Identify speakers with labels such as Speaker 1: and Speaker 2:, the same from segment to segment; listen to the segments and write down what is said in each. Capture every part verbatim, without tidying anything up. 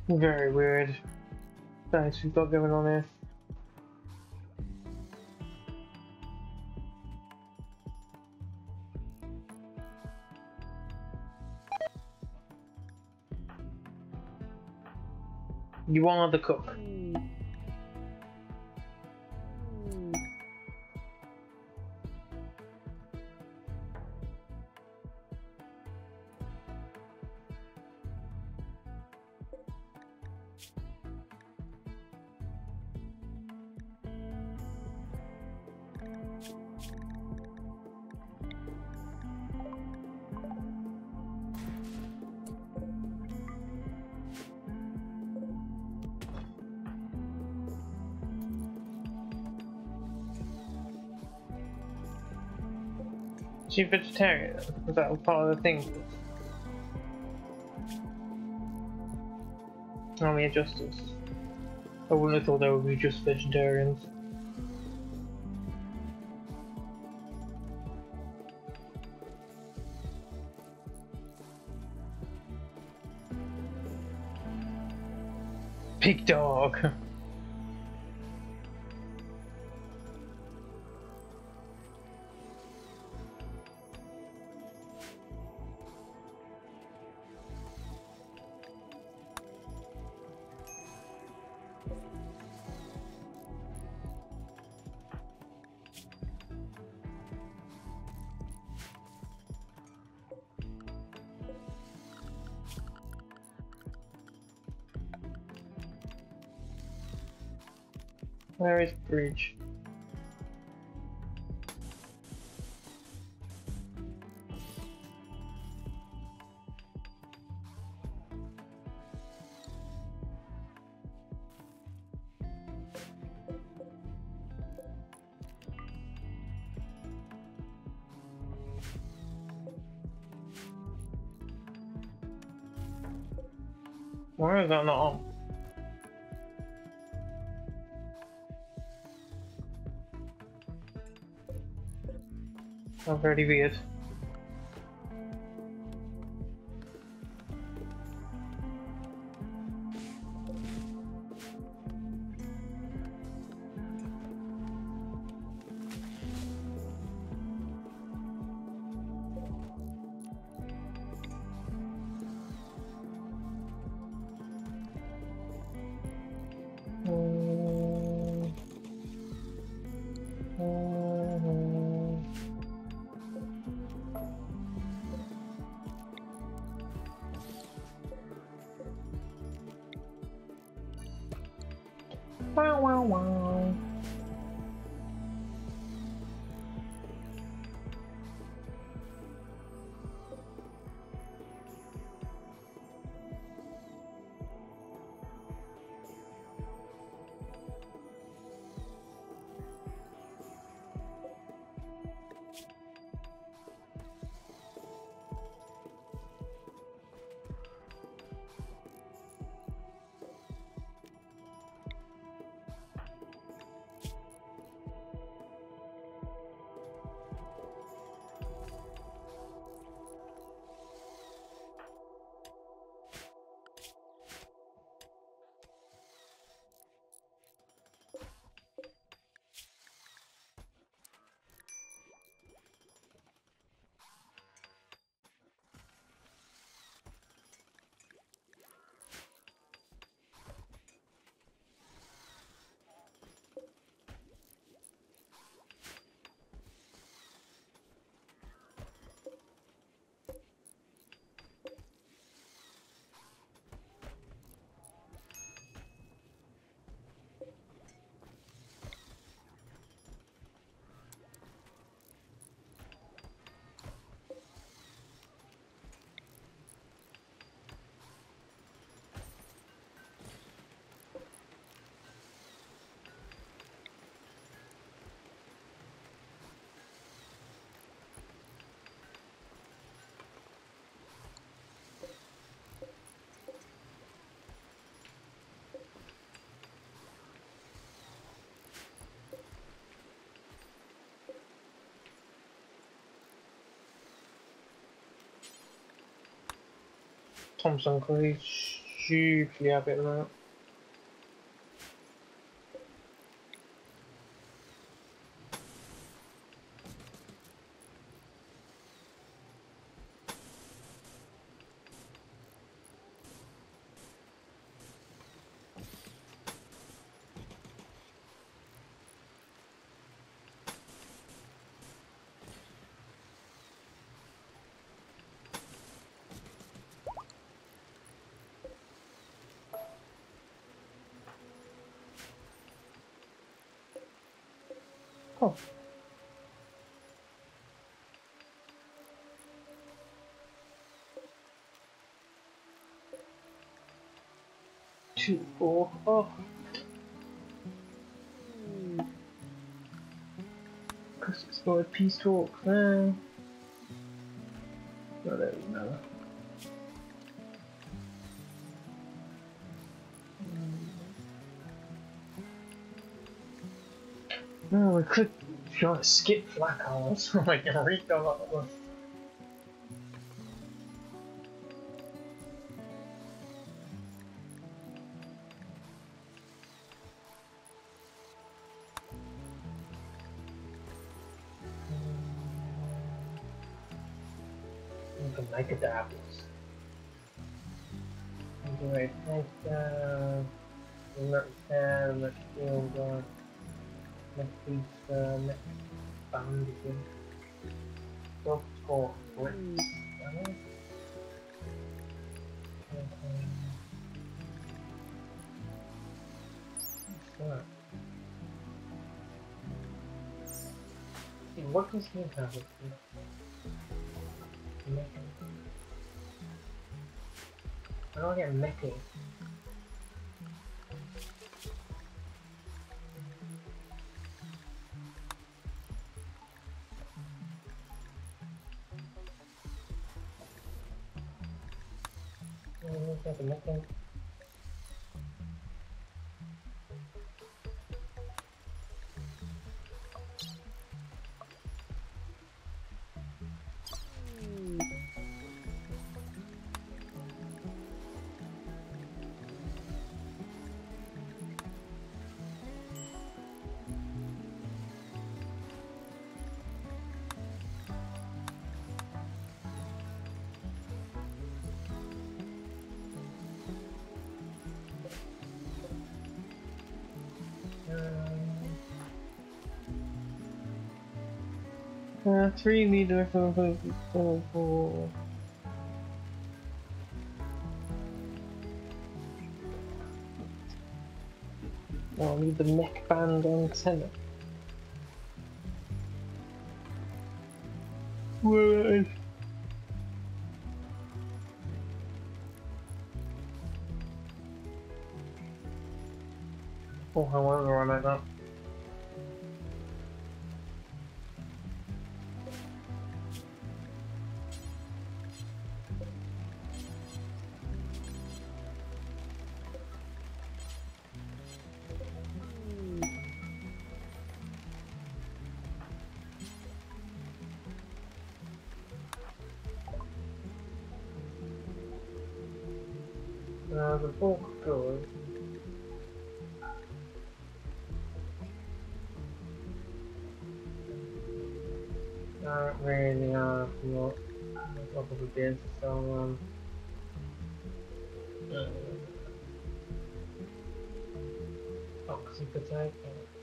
Speaker 1: Very weird. Thanks, we've got going on here. You are the cook. Is she vegetarian? Was that part of the thing? Army of Justice. I wouldn't have thought they would be just vegetarians. Big dog. Where is Bridge? Where is that not on? That's very weird. Wow, wow, wow. Thompson College. hugely happy at the moment. Oh. Two, four, oh. Because it's not a peace talk, no. No, there we go. No, we could try to skip black holes so I can read them up. The mega dabbles. Anyway, take down. Let's down, let's build on. Let's piece, uh, let's band again. Go for bricks. What's that? See, what does he have with you? I don't get mecking. I don't get mecking. Uh, three meter for four four. Oh, I need the mech band antenna. Word. Oh, I want to run like that. Uh, the bulk goes. Not really, uh, not up against, so, um, uh, oxy potato.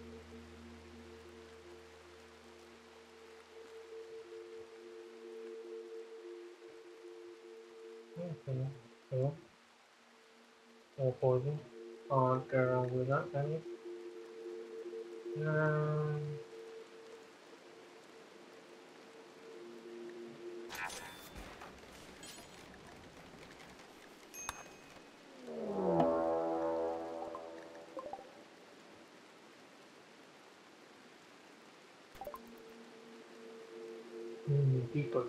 Speaker 1: Okay, cool. Or poison. Can't go wrong with that, can you? Um, mm, deeper.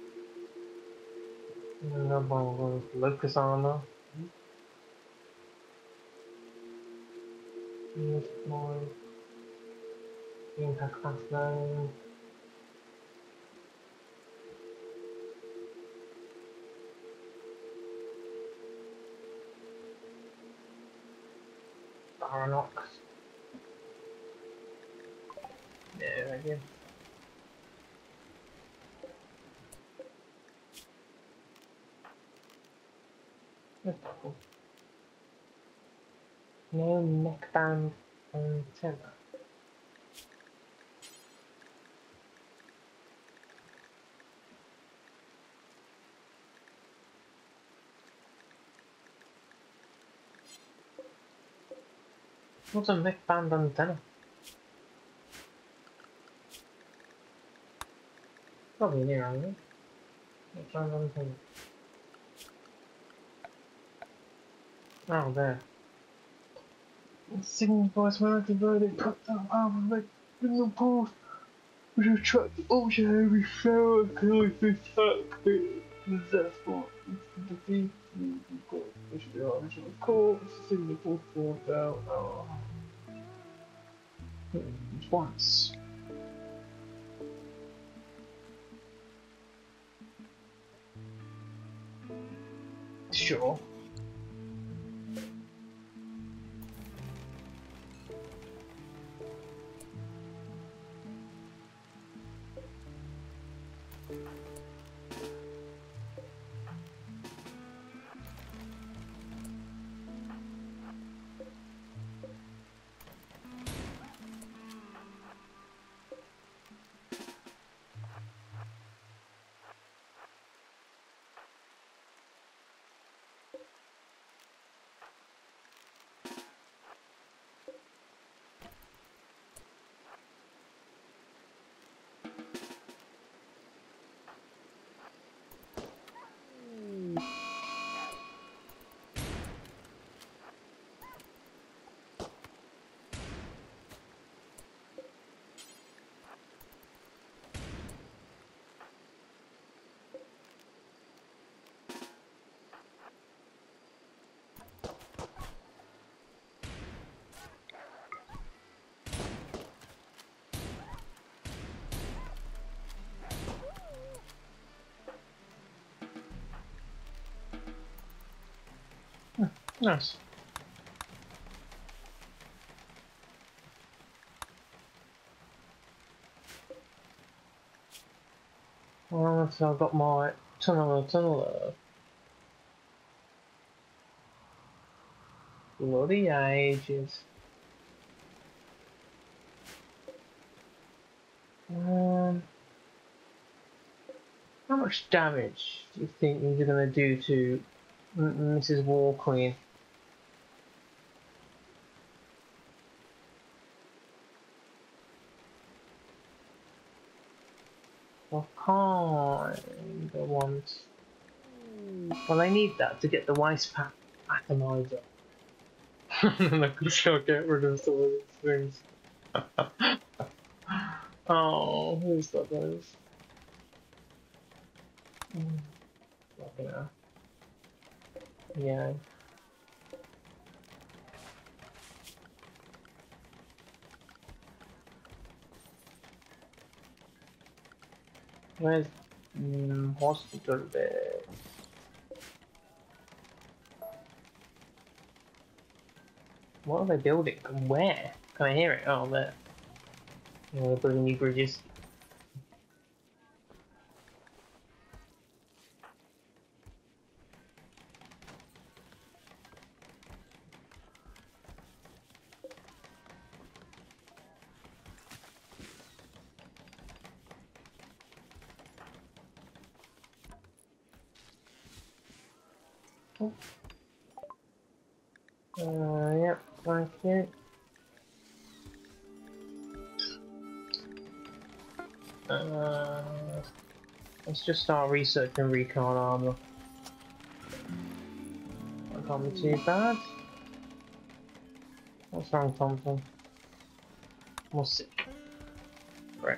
Speaker 1: Another one goes locus armor. Use more. Impact class nine. Aranox. There we go. That's cool. No neckband antenna. What's a neckband antenna? Probably near, isn't it? Neckband antenna. Oh, there. Singing voice when I converted, put them out of the signal post. We should track the ultra heavy shower killing the cockpit. Successful. The beat, we've got the original course, signal post forward down. Oh. Once. Sure. Nice. Well, so I've got my tunneler tunneler. Bloody ages. Um, how much damage do you think you're going to do to M Missus War Queen? Well, kind of want. Well, I need that to get the Weisspack atomizer. And I can still get rid of some of these things. Oh, who's got those? Mm, fucking hell. Yeah. Where's mm, hospital bed? What are they building? And where? Can I hear it? Oh, there. Yeah, they're building new bridges. Oh. Uh, yep, thank you. Uh, let's just start researching recon armor. That can't be too bad. What's wrong, Thompson? We'll see. Right.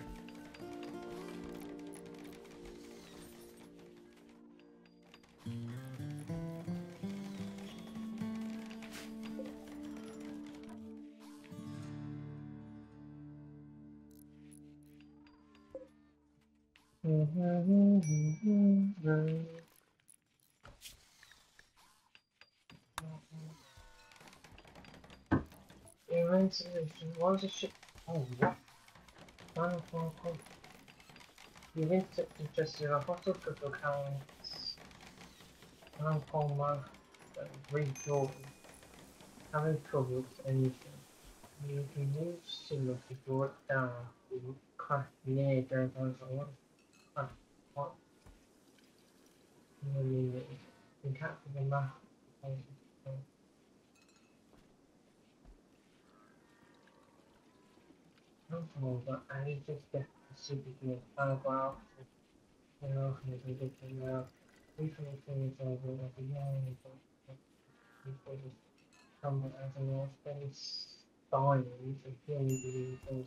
Speaker 2: Ventilation. Why was the ship? Oh, what? Final phone call. You've interested in a hostile cryptocurrency. Final phone mark. Redraw. Having trouble with anything. You can use signal to draw it down. You crack near down on what? What? You mean it? You can't see the map. No, but I just get to see the paragraph. You know, and it's a bit now. Recently, things over like a young, but people just come as an aerospace dying to hearing these things.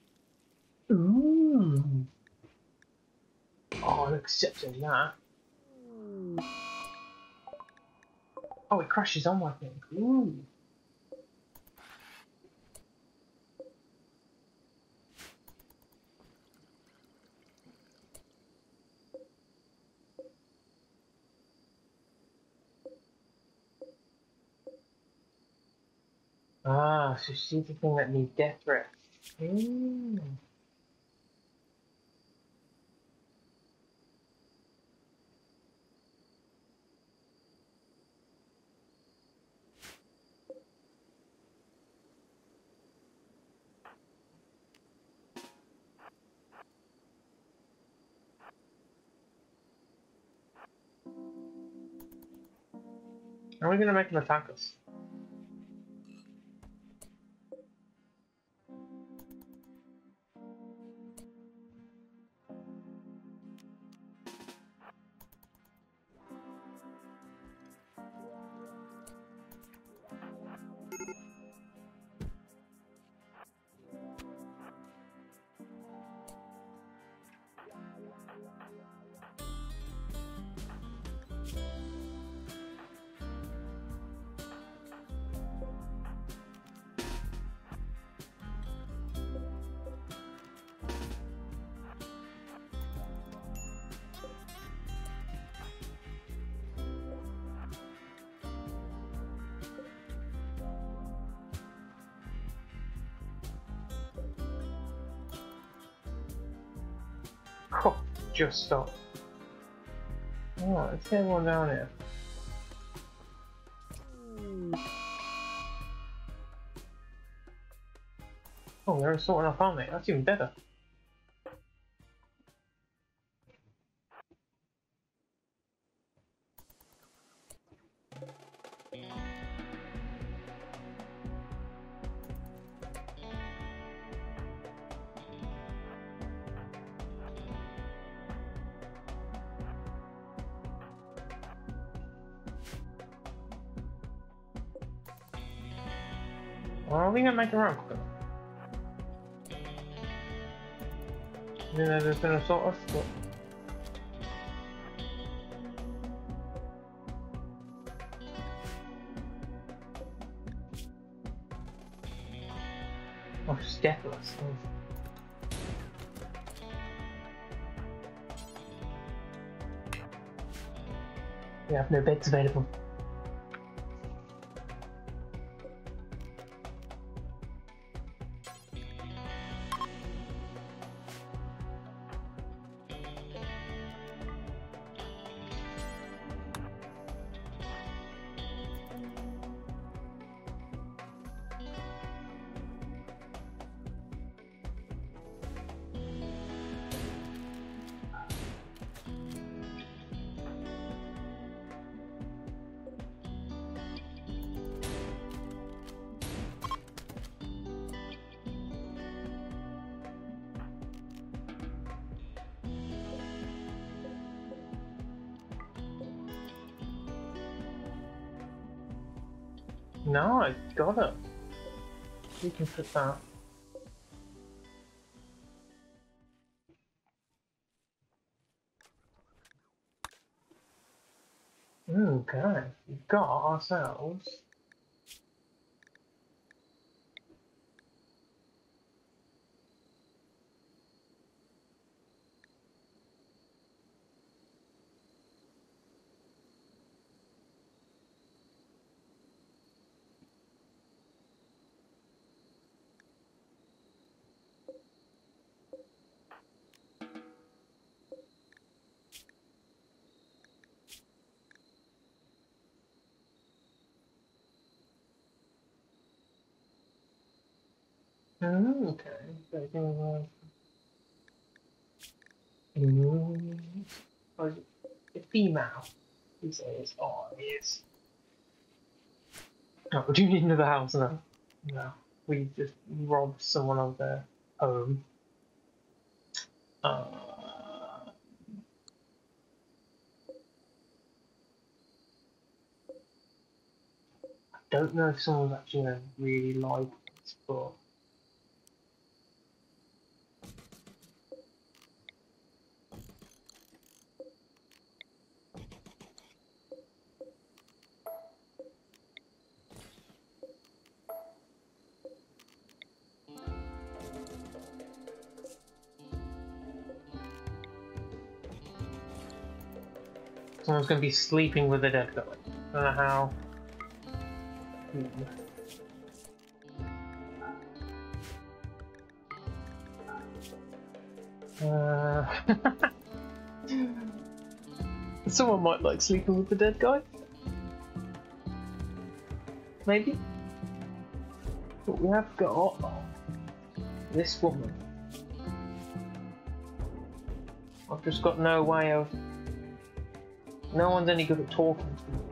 Speaker 1: Ooh. Oh, I'm accepting that. Oh, it crashes on my thing. Ooh. Ah, so she's the thing that needs death threat. Ooh. Are we gonna make them attack us? Oh, just stop. Alright, let's get one down here. Oh, they're sorting off, aren't they? That's even better. Well, are we gonna make a run quicker? You know, they're gonna sort us, but... Oh, she's deathless. We have no beds available. No, I got it. We can put that. Okay, we've got ourselves.
Speaker 2: Mm, okay. So I think, uh, mm, oh, a female, he says, oh, yes. Oh, do you need another house now? No. We just robbed someone of their home. Uh, I don't know if someone's actually going to really like this, but someone's going to be sleeping with a dead guy. I don't know how. Hmm. Uh, someone might like sleeping with the dead guy. Maybe. But we have got this woman. I've just got no way of. No one's any good at talking to me.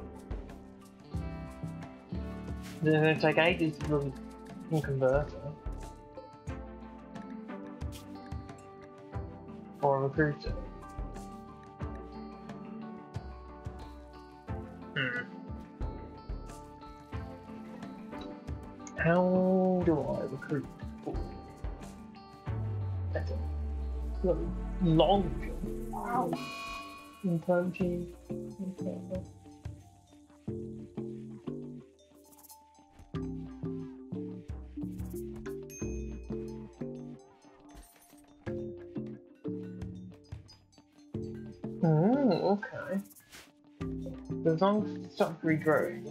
Speaker 2: It's going to take ages to really convert her. Or a recruiter. Hmm. How do I recruit people better? Look, long jump. Wow. In time team. Okay. Oh, okay. As long as it stops regrowing.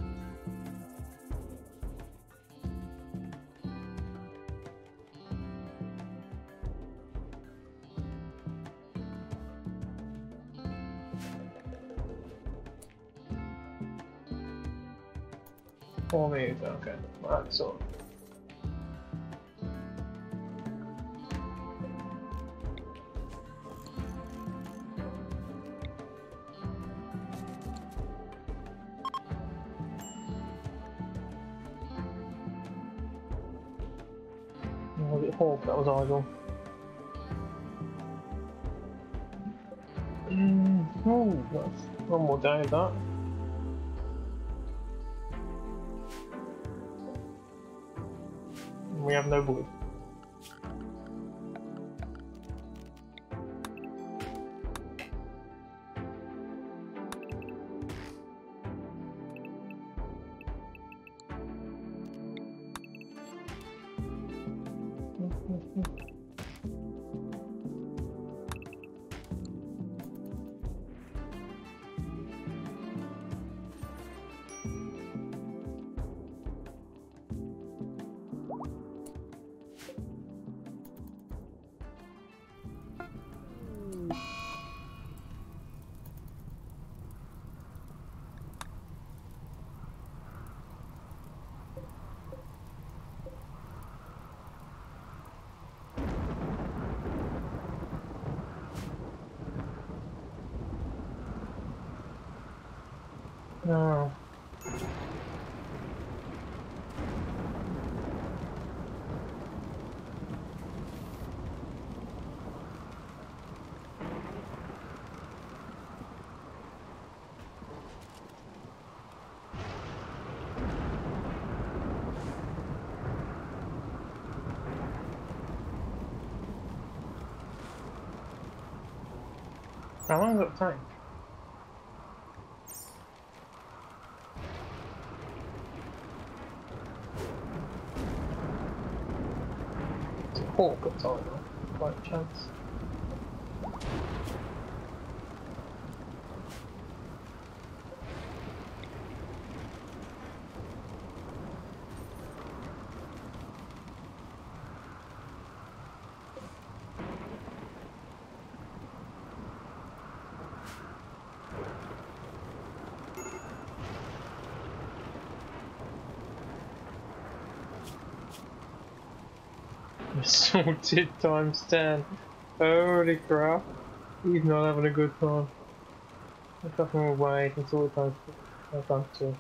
Speaker 2: Four meters, okay. Right, so. Was it Hawk that was idle? Mm, oh, that's one more day of that. We have no wood. No. How long does it take? It's a Hawk at time, by chance.
Speaker 1: Assaulted times ten. Holy crap. He's not having a good time. I'm fucking away until it times times two.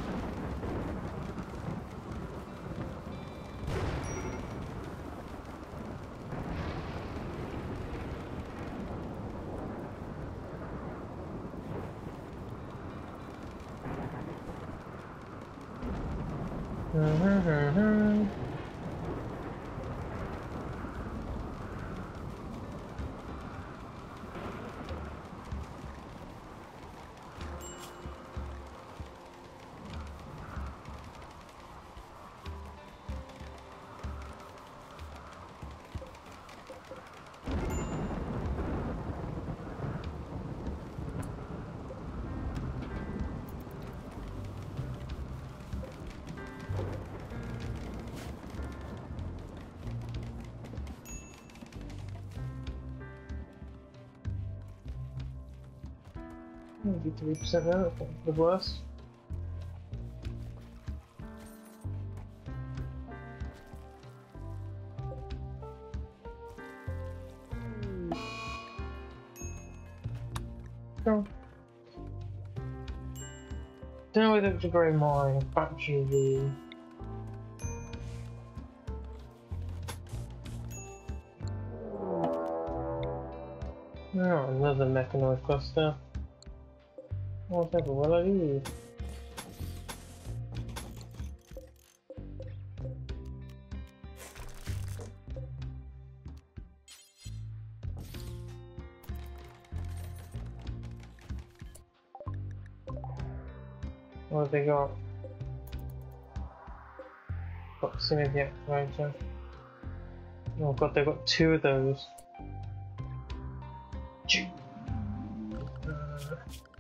Speaker 1: Mm-hmm. Maybe three percent now, that's the worst. Go. Don't know whether to grow my battery room. Oh, another mechanoid cluster. Whatever will I do? What have they got? Proximity activator. Oh god, they've got two of those. Uh,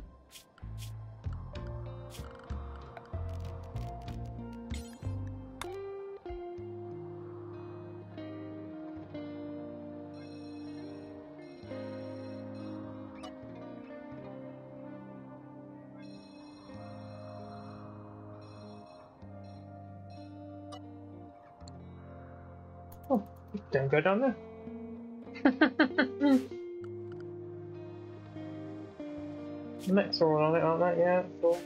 Speaker 1: Oh, don't go down there. The mechs are all on it, aren't they? Yeah, cool.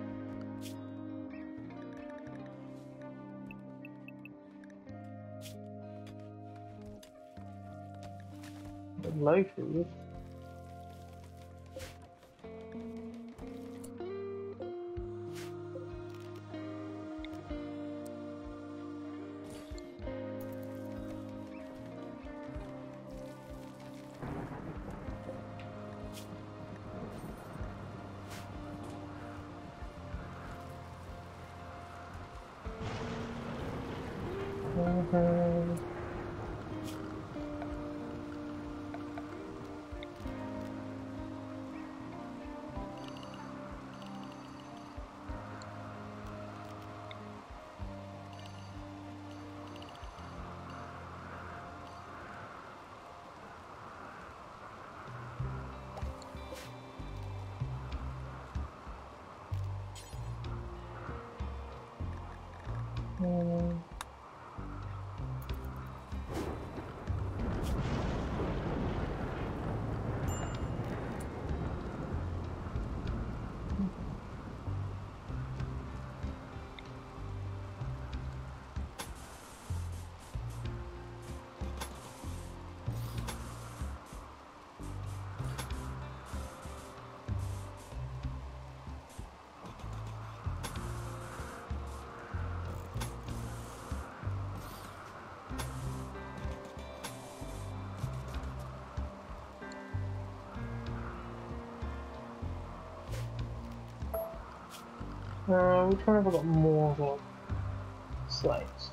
Speaker 1: Low food. Mm-hmm. Mm. Uh, which one have I got more of? Slates.